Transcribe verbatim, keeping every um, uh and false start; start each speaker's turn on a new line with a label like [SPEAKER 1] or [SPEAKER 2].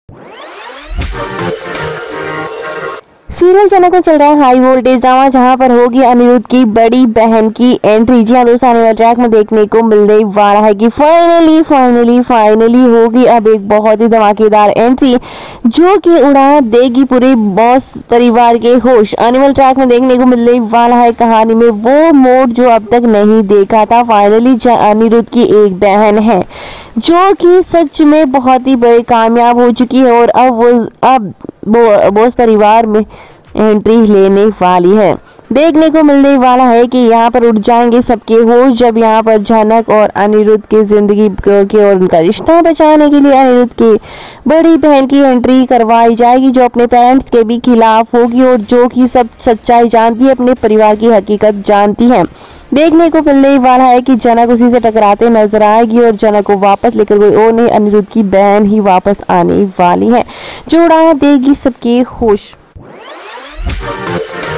[SPEAKER 1] Serial जनक में चल रहा है हाई वोल्टेज ड्रामा, जहां पर होगी अनिरुद्ध की बड़ी बहन की एंट्री। जी हाँ दोस्तों, आने वाले ट्रैक में देखने को मिलने वाला है कि फाइनली फाइनली फाइनली होगी अब एक बहुत ही धमाकेदार एंट्री, जो कि उड़ा देगी पूरे बॉस परिवार के होश। आने वाले ट्रैक में देखने को मिलने वाला है कहानी में वो मोड़ जो अब तक नहीं देखा था। फाइनली अनिरुद्ध की एक बहन है जो कि सच में बहुत ही बड़ी कामयाब हो चुकी है और अब वो अब बॉस परिवार में एंट्री लेने वाली है। देखने को मिलने वाला है कि यहाँ पर उठ जाएंगे सबके होश, जब यहाँ पर जनक और अनिरुद्ध की जिंदगी के और उनका रिश्ता बचाने के लिए अनिरुद्ध की बड़ी बहन की एंट्री करवाई जाएगी, जो अपने पेरेंट्स के भी खिलाफ होगी और जो कि सब सच्चाई जानती है, अपने परिवार की हकीकत जानती है। देखने को मिलने वाला है कि जनक उसी से टकराते नजर आएगी और जनक को वापस लेकर कोई और नहीं, अनिरुद्ध की बहन ही वापस आने वाली है, जो उड़ा देगी सबके होश।